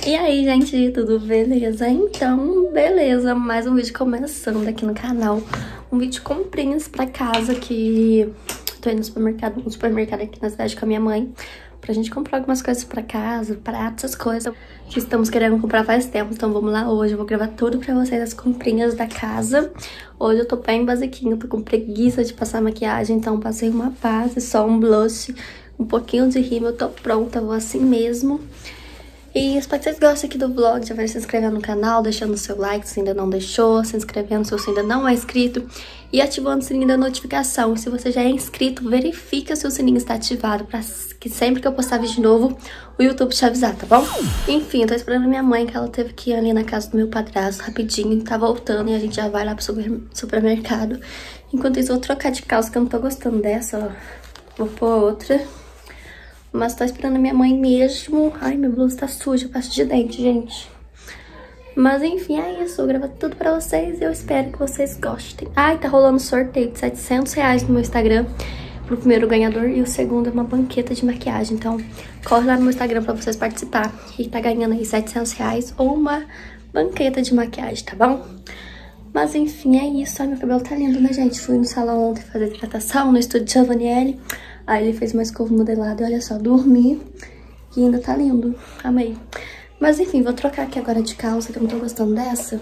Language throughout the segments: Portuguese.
E aí, gente, tudo beleza? Então, beleza, mais um vídeo começando aqui no canal. Um vídeo de comprinhas pra casa, que tô indo no supermercado aqui na cidade com a minha mãe, pra gente comprar algumas coisas pra casa, pratos, essas coisas que estamos querendo comprar faz tempo. Então vamos lá hoje, eu vou gravar tudo pra vocês, as comprinhas da casa. Hoje eu tô bem basiquinho, tô com preguiça de passar maquiagem, então passei uma base, só um blush, um pouquinho de rímel, eu tô pronta, vou assim mesmo. E espero que vocês gostem aqui do vlog, já vai se inscrevendo no canal, deixando o seu like se ainda não deixou, se inscrevendo se você ainda não é inscrito e ativando o sininho da notificação. E se você já é inscrito, verifica se o sininho está ativado para que sempre que eu postar vídeo novo, o YouTube te avisar, tá bom? Enfim, eu tô esperando a minha mãe, que ela teve que ir ali na casa do meu padrasto rapidinho, tá voltando e a gente já vai lá pro supermercado. Enquanto isso, eu vou trocar de calça, que eu não tô gostando dessa, ó. Vou pôr outra. Mas tô esperando a minha mãe mesmo. Ai, minha blusa tá suja, pasta de dente, gente. Mas enfim, é isso. Eu gravo tudo pra vocês e eu espero que vocês gostem. Ai, tá rolando sorteio de R$700 no meu Instagram pro primeiro ganhador. E o segundo é uma banqueta de maquiagem. Então, corre lá no meu Instagram pra vocês participar. E tá ganhando aí R$700 ou uma banqueta de maquiagem, tá bom? Mas enfim, é isso. Ai, meu cabelo tá lindo, né, gente? Fui no salão ontem fazer hidratação no estúdio de Giovannielli. Aí ele fez uma escova modelada e olha só, dormi. E ainda tá lindo. Amei. Mas enfim, vou trocar aqui agora de calça, que eu não tô gostando dessa.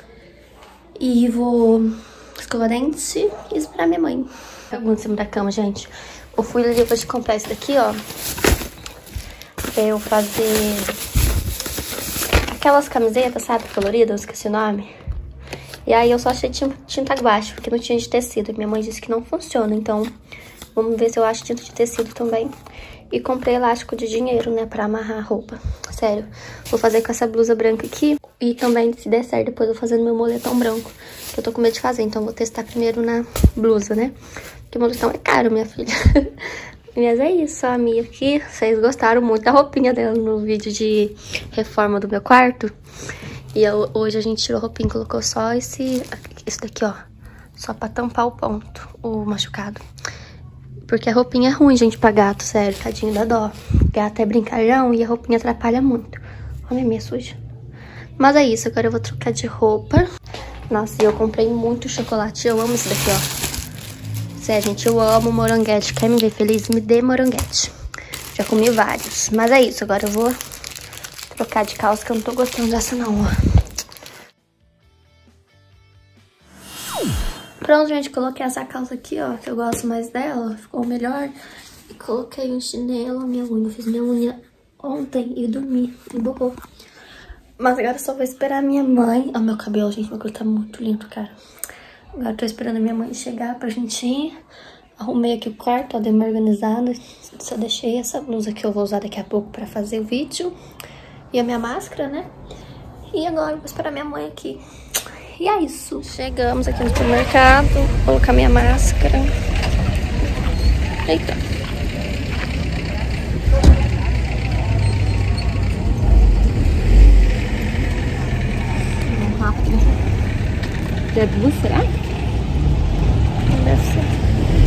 E vou escovar dente e esperar minha mãe. Pegou em cima da cama, gente. Eu fui ali depois de comprar esse daqui, ó. Pra eu fazer aquelas camisetas, sabe, coloridas, eu esqueci o nome. E aí eu só achei tinta guache, porque não tinha de tecido. Minha mãe disse que não funciona, então vamos ver se eu acho tinta de tecido também. E comprei elástico de dinheiro, né, pra amarrar a roupa. Sério, vou fazer com essa blusa branca aqui. E também, se der certo, depois eu vou fazer no meu moletom branco, que eu tô com medo de fazer. Então vou testar primeiro na blusa, né? Porque o moletom é caro, minha filha. Mas é isso, a Mia aqui. Vocês gostaram muito da roupinha dela no vídeo de reforma do meu quarto. E hoje a gente tirou a roupinha e colocou só esse daqui, ó. Só pra tampar o ponto, o machucado. Porque a roupinha é ruim, gente, pra gato, sério. Tadinho da dó. Gato é brincalhão e a roupinha atrapalha muito. Olha a minha suja. Mas é isso, agora eu vou trocar de roupa. Nossa, e eu comprei muito chocolate. Eu amo esse daqui, ó. Sério, gente, eu amo moranguete. Quer me ver feliz? Me dê moranguete. Já comi vários. Mas é isso, agora eu vou trocar de calça, que eu não tô gostando dessa não, ó. Pronto, gente, coloquei essa calça aqui, ó, que eu gosto mais dela, ficou melhor. E coloquei um chinelo, minha unha. Fiz minha unha ontem e dormi, e borrou. Mas agora eu só vou esperar a minha mãe. Ó, meu cabelo, gente, meu cabelo tá muito lindo, cara. Agora eu tô esperando a minha mãe chegar pra gente ir. Arrumei aqui o quarto, ó, dei uma organizada. Só deixei essa blusa que eu vou usar daqui a pouco pra fazer o vídeo. E a minha máscara, né? E agora eu vou esperar minha mãe aqui. E é isso. Chegamos aqui no supermercado. Vou colocar minha máscara. Eita. Vamos rápido. É duas, será? Deve ser.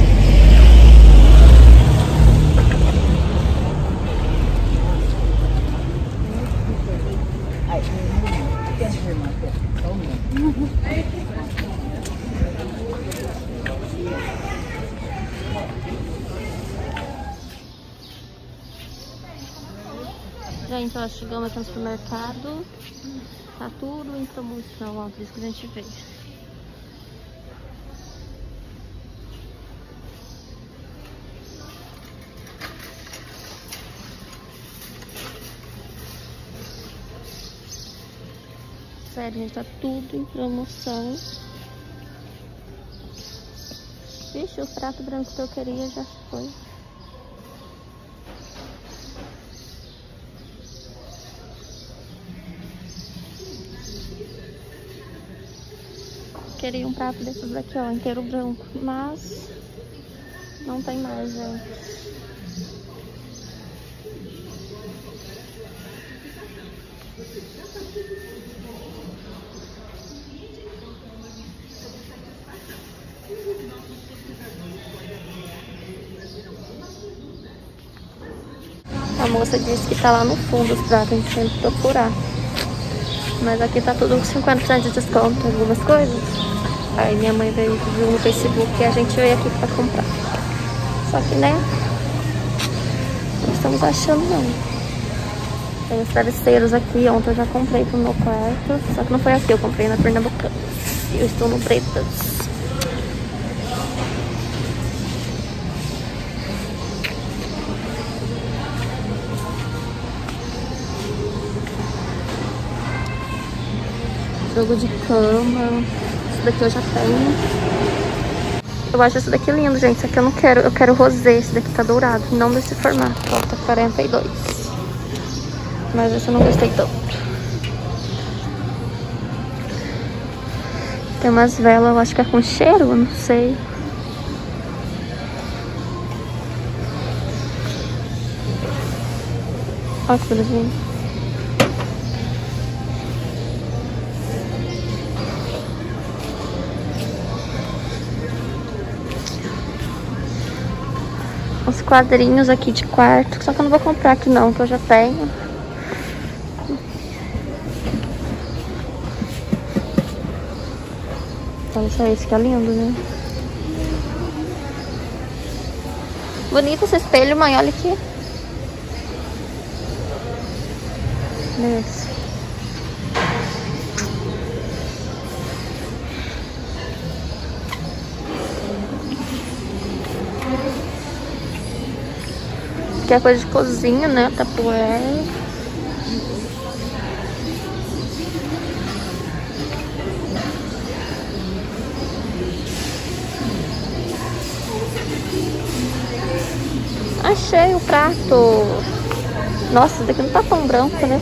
Gente, ó, chegamos aqui no supermercado. Tá tudo em promoção, ó, por isso que a gente veio. Sério, gente, tá tudo em promoção. Vixe, o prato branco que eu queria já foi. Queria um prato desses daqui, ó, inteiro branco, mas não tem mais, gente. A moça disse que tá lá no fundo os pratos, a gente tem que procurar. Mas aqui tá tudo com 50% de desconto, algumas coisas. Aí minha mãe viu no Facebook e a gente veio aqui pra comprar. Só que, né, não estamos achando não. Tem os travesseiros aqui, ontem eu já comprei pro meu quarto. Só que não foi aqui, eu comprei na Pernambucana. E eu estou no Bretas. Jogo de cama. Esse daqui eu já tenho. Eu acho esse daqui lindo, gente. Esse aqui eu não quero. Eu quero rosé. Esse daqui tá dourado. Não desse formato. Ó, tá 42. Mas esse eu não gostei tanto. Tem umas velas, eu acho que é com cheiro. Eu não sei. Olha que belezinha. Os quadrinhos aqui de quarto. Só que eu não vou comprar aqui não, que eu já tenho. Olha só esse que é lindo, né? Bonito esse espelho, mãe. Olha aqui. Esse. Que é coisa de cozinha, né? Tapuér. Achei o prato. Nossa, esse daqui não tá tão branco, né?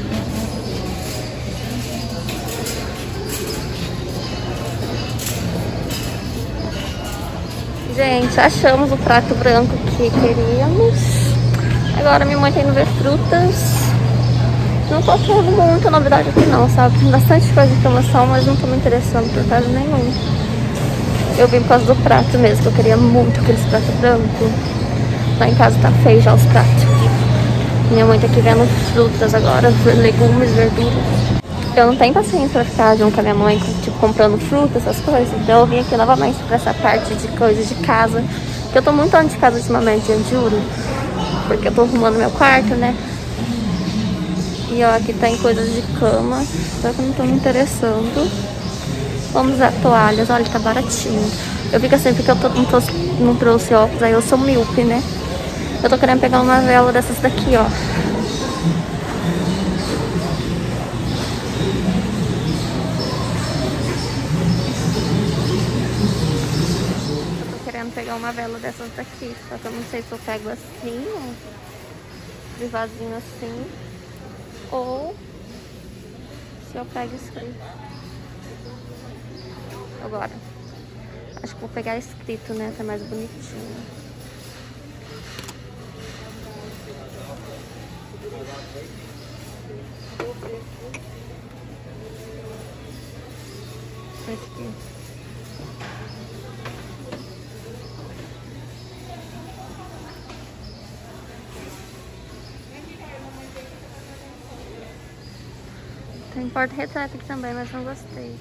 Gente, achamos o prato branco que queríamos. Agora minha mãe tá indo ver frutas. Não tô achando muita novidade aqui não, sabe? Tem bastante coisa de promoção, mas não tô me interessando por caso nenhum. Eu vim por causa do prato mesmo, que eu queria muito aqueles pratos brancos. Lá em casa tá feio já os pratos. Minha mãe tá aqui vendo frutas agora, legumes, verduras. Eu não tenho paciência pra ficar junto com a minha mãe, tipo, comprando fruta, essas coisas. Então eu vim aqui novamente pra essa parte de coisas de casa. Que eu tô muito dentro de casa ultimamente, gente, juro. Porque eu tô arrumando meu quarto, né? E ó, aqui tem coisas de cama. Só que eu não tô me interessando. Vamos usar toalhas, olha, tá baratinho. Eu fico assim, porque eu não trouxe óculos, aí eu sou míope, né? Eu tô querendo pegar uma vela dessas daqui, ó. Eu tô querendo pegar uma vela dessas daqui, só que eu não sei se eu pego assim, ó, privazinho assim, ou se eu pego escrito. Agora, acho que vou pegar escrito, né? Tá mais bonitinho. Esse aqui. Tem porta-retrato aqui também, mas não gostei.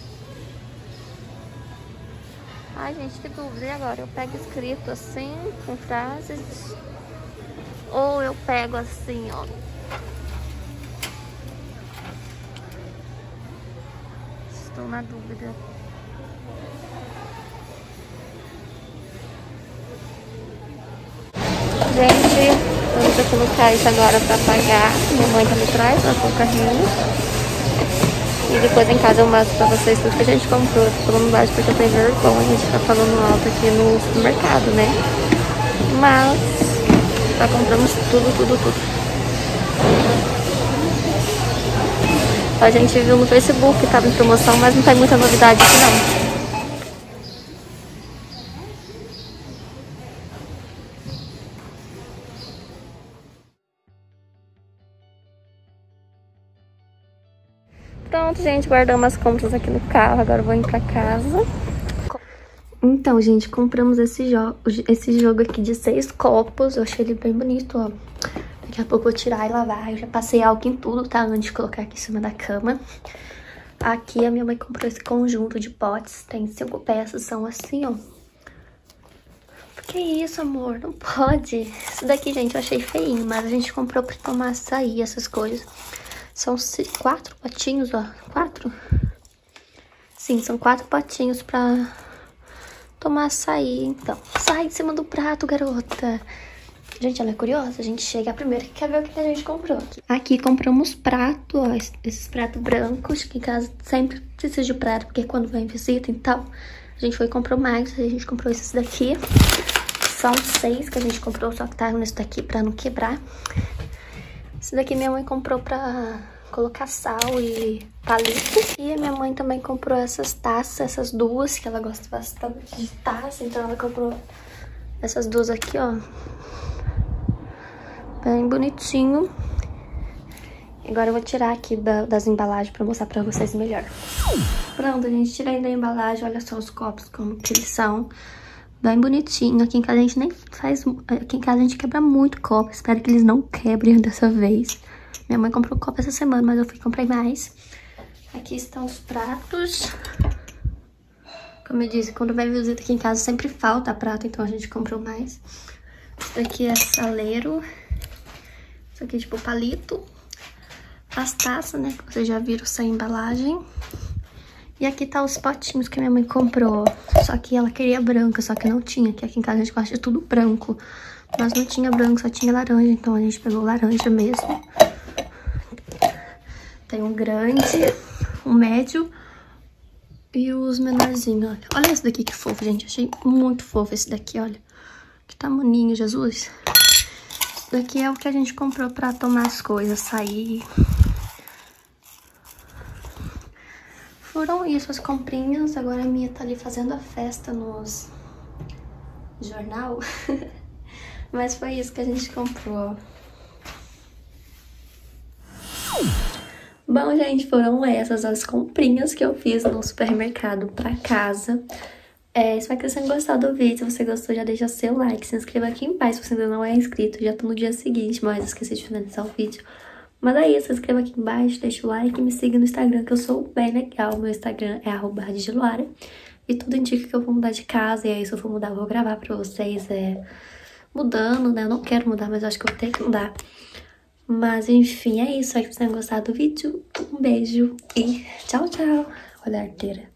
Ai, gente, que dúvida. E agora? Eu pego escrito assim, com frases, ou eu pego assim, ó. Estou na dúvida. Gente, estamos aqui no caixa agora pra pagar. Minha mãe tá me atrás, ela com o carrinho. E depois em casa eu mostro pra vocês tudo que a gente comprou. Eu tô falando baixo porque eu tenho vergonha de ficar falando alto aqui no supermercado, né? Mas já compramos tudo. A gente viu no Facebook que tava em promoção, mas não tem muita novidade aqui não. Pronto, gente, guardamos as compras aqui no carro, agora eu vou ir pra casa. Então, gente, compramos esse jogo aqui de 6 copos, eu achei ele bem bonito, ó. Daqui a pouco eu vou tirar e lavar. Eu já passei álcool em tudo, tá? Antes de colocar aqui em cima da cama. Aqui a minha mãe comprou esse conjunto de potes. Tem 5 peças, são assim, ó. Que isso, amor? Não pode. Isso daqui, gente, eu achei feinho, mas a gente comprou pra tomar açaí, essas coisas. São 4 potinhos, ó. 4? Sim, são 4 potinhos pra tomar açaí, então. Sai de cima do prato, garota. Gente, ela é curiosa. A gente chega primeiro que quer ver o que a gente comprou. Aqui compramos prato, ó. Esses pratos brancos, que em casa sempre precisa de prato, porque quando vem visita e tal, a gente foi e comprou mais. A gente comprou esses daqui. São 6 que a gente comprou, só que tá nesse daqui pra não quebrar. Esse daqui minha mãe comprou pra colocar sal e palito. E a minha mãe também comprou essas taças, essas duas, que ela gosta bastante de taça. Então ela comprou essas duas aqui, ó. Bem bonitinho. Agora eu vou tirar aqui das embalagens pra mostrar pra vocês melhor. Pronto, a gente tirei da embalagem. Olha só os copos como que eles são. Bem bonitinho. Aqui em casa a gente nem faz... Aqui em casa a gente quebra muito copo. Espero que eles não quebrem dessa vez. Minha mãe comprou copo essa semana, mas eu fui e comprei mais. Aqui estão os pratos. Como eu disse, quando vai visita aqui em casa sempre falta prato, então a gente comprou mais. Isso daqui é saleiro. Isso aqui é tipo palito. As taças, né, que vocês já viram sem embalagem. E aqui tá os potinhos que minha mãe comprou. Só que ela queria branca, só que não tinha. Que aqui em casa a gente gosta de tudo branco. Mas não tinha branco, só tinha laranja. Então a gente pegou laranja mesmo. Tem um grande, um médio e os menorzinhos, olha. Olha esse daqui que fofo, gente. Achei muito fofo esse daqui, olha. Que tamanhinho, Jesus. Esse daqui é o que a gente comprou pra tomar as coisas, sair. Foram isso as comprinhas. Agora a minha tá ali fazendo a festa nos jornal. Mas foi isso que a gente comprou. Bom, gente, foram essas as comprinhas que eu fiz no supermercado pra casa. Espero que vocês tenham gostado do vídeo. Se você gostou, já deixa seu like, se inscreva aqui embaixo se você ainda não é inscrito. Já tô no dia seguinte, mas esqueci de finalizar o vídeo. Mas é isso, se inscreva aqui embaixo, deixa o like e me siga no Instagram, que eu sou bem legal. Meu Instagram é @radiodeluara. E tudo indica que eu vou mudar de casa, e aí se eu for mudar, eu vou gravar pra vocês, mudando, né? Eu não quero mudar, mas eu acho que eu vou ter que mudar. Mas enfim, é isso. Espero que vocês tenham gostado do vídeo. Um beijo e tchau, tchau. Olha a arteira.